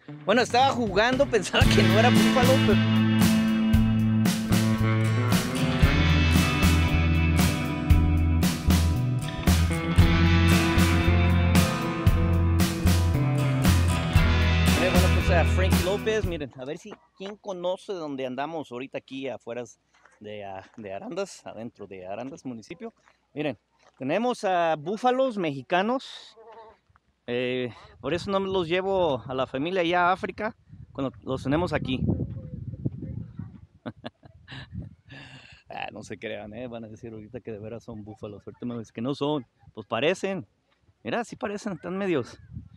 Bueno, estaba jugando, pensaba que no era búfalo, pero... Bueno, pues a Frankie López, miren, a ver si quién conoce dónde andamos ahorita aquí afuera de Arandas, adentro de Arandas municipio. Miren, tenemos a búfalos mexicanos, por eso no me los llevo a la familia allá a África, cuando los tenemos aquí. No se crean, van a decir ahorita que de veras son búfalos, ahorita me dicen que no son, pues parecen, mira, sí parecen, están medios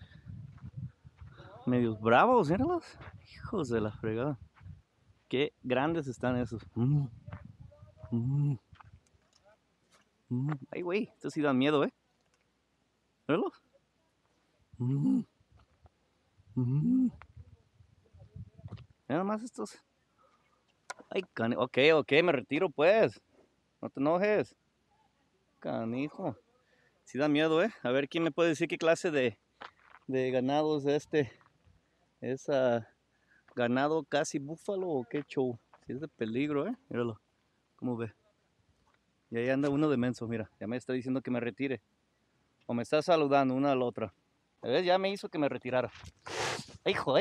bravos, míralos, hijos de la fregada, qué grandes están esos. Ay, güey, estos sí dan miedo, míralos. Nada más estos. Ay, ok, me retiro pues, no te enojes, canijo, sí da miedo, a ver quién me puede decir qué clase de ganados de es ganado casi búfalo o qué show. Si es de peligro, míralo, cómo ve. Y ahí anda uno de menso, mira, ya me está diciendo que me retire. O me está saludando una a la otra. ¿Ves? Ya me hizo que me retirara. Hijo.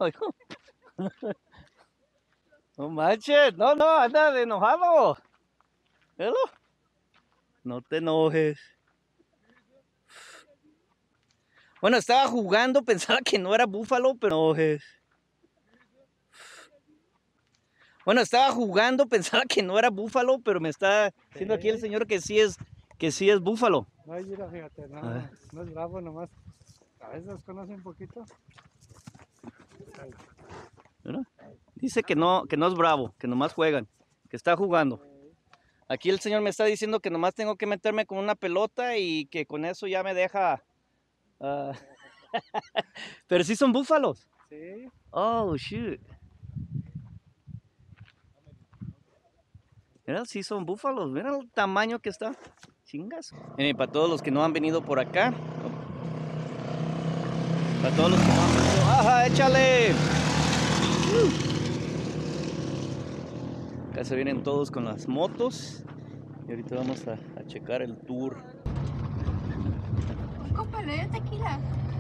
No manches, no, anda de enojado. ¿Míralo? No te enojes. Bueno, estaba jugando, pensaba que no era búfalo, pero no enojes. Bueno, estaba jugando, pensaba que no era búfalo, pero me está diciendo aquí el señor que sí es búfalo. No, mira, fíjate, no es bravo nomás. A veces conoce un poquito. ¿Verdad? Dice que no es bravo, que nomás juegan, que está jugando. Aquí el señor me está diciendo que nomás tengo que meterme con una pelota y que con eso ya me deja. Pero sí son búfalos. Sí. Oh, shoot. Mira, sí son búfalos. Mira el tamaño que está. Chingas. Miren, para todos los que no han venido por acá. Para todos los que no han venido. ¡Ajá, échale! Acá se vienen todos con las motos. Y ahorita vamos a checar el tour. Compa, le dio tequila.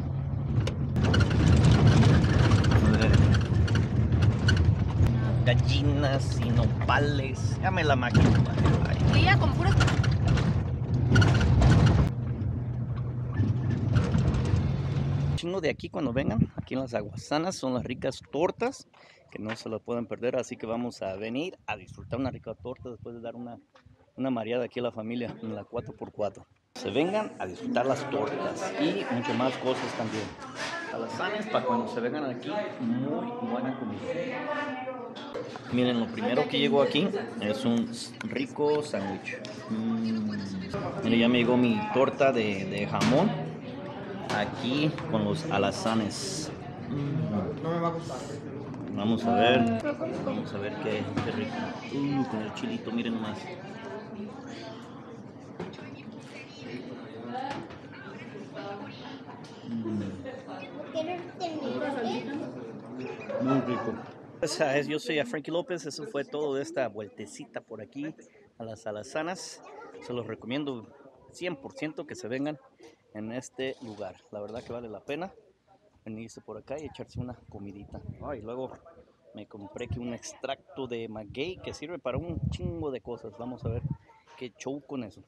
Gallinas y nopales. Dame la máquina. Y ella con puros... Chingo de aquí cuando vengan, aquí en las Aguasanas son las ricas tortas que no se las pueden perder, así que vamos a venir a disfrutar una rica torta después de dar una mareada aquí a la familia en la 4x4. Se vengan a disfrutar las tortas y muchas más cosas también. Alazanes para cuando se vengan aquí, muy buena comida. Miren, lo primero que llegó aquí es un rico sándwich. Miren, ya me llegó mi torta de jamón. Aquí con los alazanes. Vamos a ver qué rico. Con el chilito, miren nomás. Muy rico. Yo soy a Frankie López, eso fue todo de esta vueltecita por aquí a las alazanas. Se los recomiendo 100% que se vengan en este lugar. La verdad que vale la pena venirse por acá y echarse una comidita. Y luego me compré aquí un extracto de maguey que sirve para un chingo de cosas. Vamos a ver qué show con eso.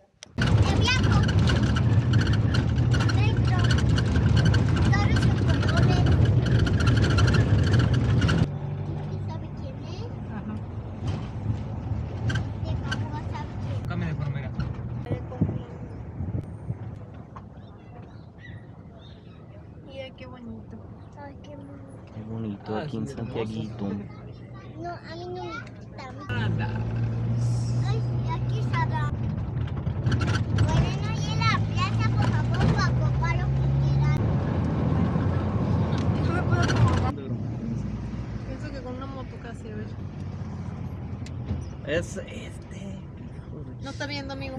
Mira qué bonito. Ay, qué bonito. Qué bonito aquí en Santiaguito. No, a mí no me gusta. Ay, sí, aquí está. Pueden ir a la plaza, por favor, para comprar lo que quieran. Yo me puedo acomodar. Pienso que con una moto casi, a ver. Es No está viendo, amigo.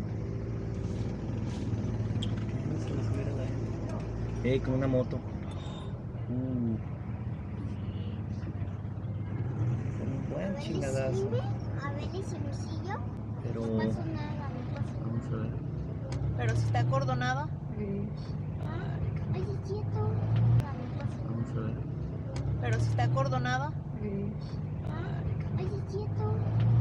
Con una moto. Un A buen ver, chingadazo. sirve. A ver, ese bolsillo. Pero No pasó nada, no pasó nada. vamos a ver. Pero si está acordonado. Ah, oye, quieto. No pasó nada. Vamos a ver. Pero si está acordonado. Ah, oye, quieto.